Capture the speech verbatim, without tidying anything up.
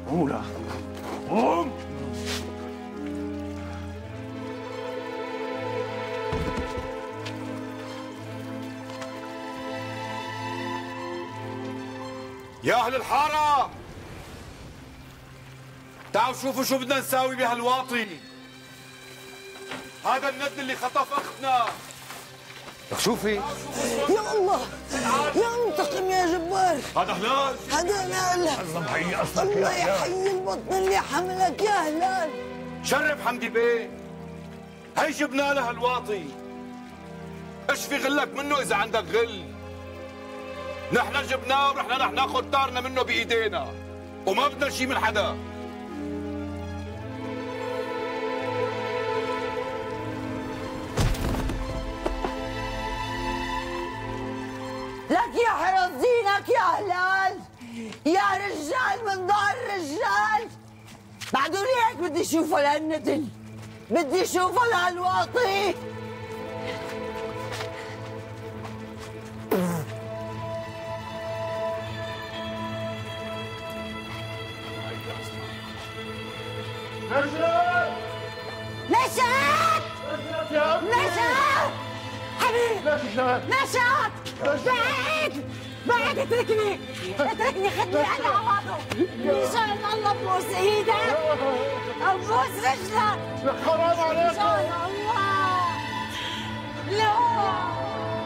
قولا قوم. يا أهل الحارة، تعالوا شوفوا شو بدنا نساوي بهالواطي. هذا الند اللي خطف أختنا. لك شوفي. يا الله يا منتقم يا جبار. هذا هلال. هذا هلال. الله محيي أصلك. الله يحيي البطن اللي حملك يا هلال. شرف حمدي بيه، هي جبنا لها الواطي. ايش في غلك منه إذا عندك غل؟ نحن جبناه ورحنا رح ناخذ طارنا منه بايدينا وما بدنا شيء من حدا. لك يا حرص دينك يا هلال، يا رجال من دار الرجال. بعدوني هيك بدي اشوفه لهالندل، بدي اشوفه لهالواطي. نشأت نشأت نشأت حبيبي نشأت. بعد بعد اتركني اتركني، خدني على عوضه. مشان الله بوس ايدك، ابوس رجلك. حرام عليك. مشان الله لا